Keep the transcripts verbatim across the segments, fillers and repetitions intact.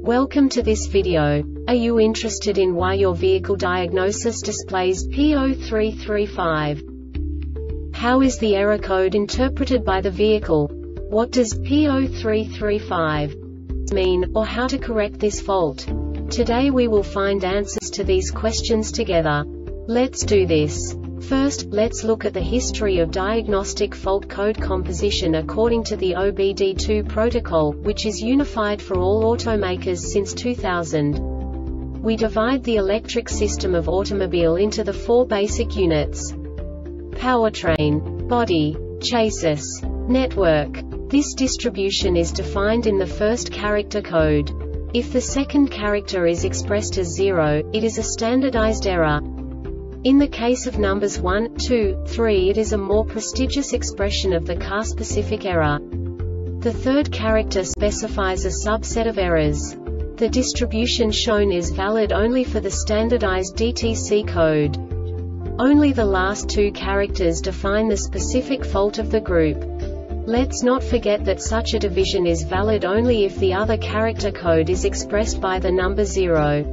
Welcome to this video. Are you interested in why your vehicle diagnosis displays P zero three three five? How is the error code interpreted by the vehicle? What does P zero three three five mean, or how to correct this fault? Today we will find answers to these questions together. Let's do this. First, let's look at the history of diagnostic fault code composition according to the O B D two protocol, which is unified for all automakers since two thousand. We divide the electric system of automobile into the four basic units: powertrain, body, chassis, network. This distribution is defined in the first character code. If the second character is expressed as zero, it is a standardized error. In the case of numbers one, two, three, it is a more prestigious expression of the car-specific error. The third character specifies a subset of errors. The distribution shown is valid only for the standardized D T C code. Only the last two characters define the specific fault of the group. Let's not forget that such a division is valid only if the other character code is expressed by the number zero.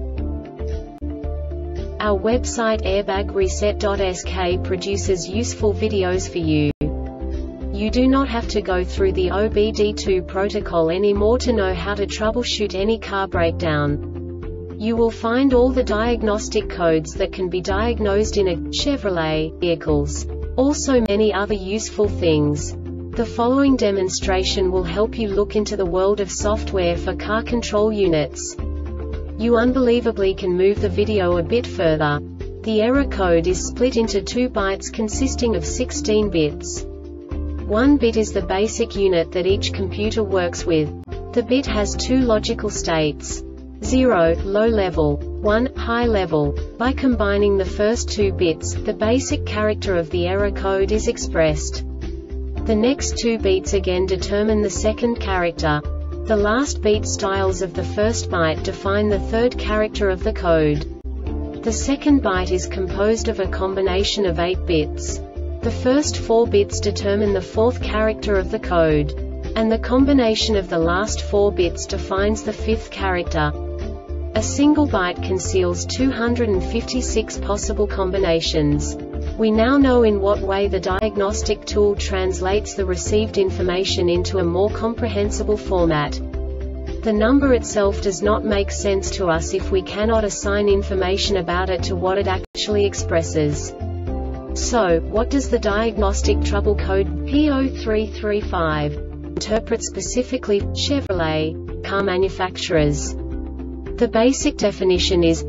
Our website airbag reset dot S K produces useful videos for you. You do not have to go through the O B D two protocol anymore to know how to troubleshoot any car breakdown. You will find all the diagnostic codes that can be diagnosed in a Chevrolet vehicles. Also many other useful things. The following demonstration will help you look into the world of software for car control units. You unbelievably can move the video a bit further. The error code is split into two bytes consisting of sixteen bits. One bit is the basic unit that each computer works with. The bit has two logical states: zero, low level, one, high level. By combining the first two bits, the basic character of the error code is expressed. The next two bits again determine the second character. The last beat styles of the first byte define the third character of the code. The second byte is composed of a combination of eight bits. The first four bits determine the fourth character of the code. And the combination of the last four bits defines the fifth character. A single byte conceals two hundred fifty-six possible combinations. We now know in what way the diagnostic tool translates the received information into a more comprehensible format. The number itself does not make sense to us if we cannot assign information about it to what it actually expresses. So, what does the diagnostic trouble code P zero three three five interpret specifically for Chevrolet car manufacturers? The basic definition is: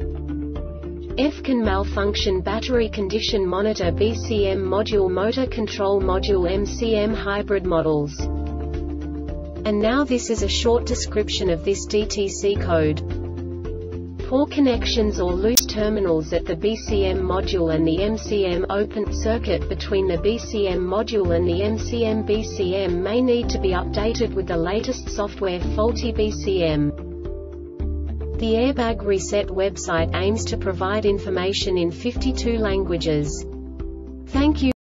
F can malfunction battery condition monitor B C M module motor control module M C M hybrid models. And now this is a short description of this D T C code. Poor connections or loose terminals at the B C M module and the M C M open circuit between the B C M module and the M C M B C M may need to be updated with the latest software. Faulty B C M. The Airbag Reset website aims to provide information in fifty-two languages. Thank you.